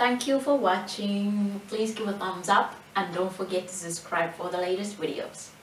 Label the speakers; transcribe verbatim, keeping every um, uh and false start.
Speaker 1: thank you for watching. Please give a thumbs up and don't forget to subscribe for the latest videos.